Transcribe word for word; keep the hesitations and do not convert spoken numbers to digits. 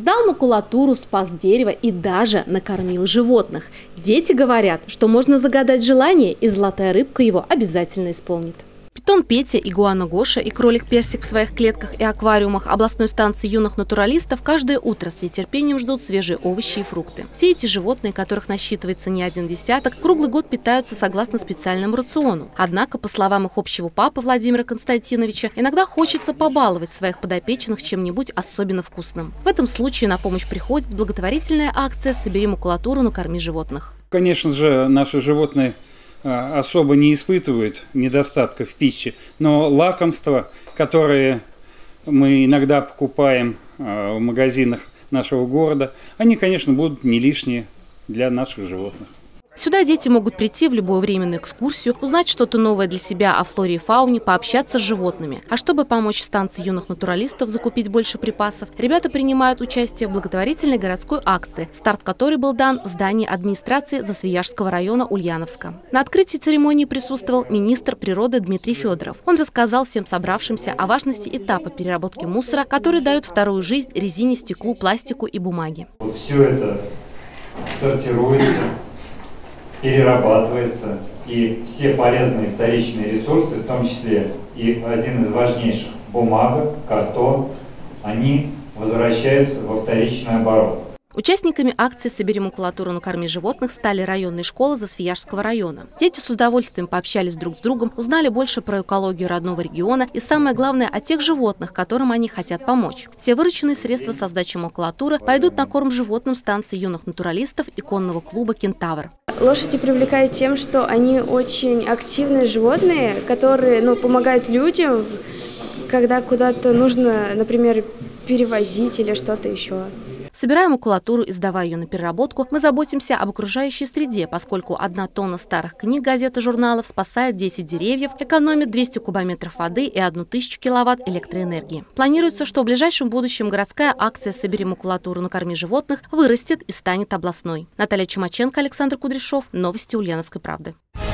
Сдал макулатуру, спас дерево и даже накормил животных. Дети говорят, что можно загадать желание, и золотая рыбка его обязательно исполнит. Питон Петя, игуана Гоша и кролик Персик в своих клетках и аквариумах областной станции юных натуралистов каждое утро с нетерпением ждут свежие овощи и фрукты. Все эти животные, которых насчитывается не один десяток, круглый год питаются согласно специальному рациону. Однако, по словам их общего папы Владимира Константиновича, иногда хочется побаловать своих подопечных чем-нибудь особенно вкусным. В этом случае на помощь приходит благотворительная акция «Собери макулатуру, накорми животных». Конечно же, наши животные особо не испытывают недостатка в пище, но лакомства, которые мы иногда покупаем в магазинах нашего города, они, конечно, будут не лишние для наших животных. Сюда дети могут прийти в любое время на экскурсию, узнать что-то новое для себя о флоре и фауне, пообщаться с животными. А чтобы помочь станции юных натуралистов закупить больше припасов, ребята принимают участие в благотворительной городской акции, старт которой был дан в здании администрации Засвияжского района Ульяновска. На открытии церемонии присутствовал министр природы Дмитрий Федоров. Он рассказал всем собравшимся о важности этапа переработки мусора, который дает вторую жизнь резине, стеклу, пластику и бумаге. Вот все это сортируется, перерабатывается, и все полезные вторичные ресурсы, в том числе и один из важнейших – бумага, картон, они возвращаются во вторичный оборот. Участниками акции «Собери макулатуру, накорми животных» стали районные школы Засвияжского района. Дети с удовольствием пообщались друг с другом, узнали больше про экологию родного региона и, самое главное, о тех животных, которым они хотят помочь. Все вырученные средства со сдачи макулатуры пойдут на корм животным станции юных натуралистов и конного клуба «Кентавр». Лошади привлекают тем, что они очень активные животные, которые ну, помогают людям, когда куда-то нужно, например, перевозить или что-то еще. Собирая макулатуру и сдавая ее на переработку, мы заботимся об окружающей среде, поскольку одна тонна старых книг, газет и журналов спасает десять деревьев, экономит двести кубометров воды и одну тысячу киловатт электроэнергии. Планируется, что в ближайшем будущем городская акция «Собери макулатуру, накорми животных» вырастет и станет областной. Наталья Чумаченко, Александр Кудряшов. Новости Ульяновской правды.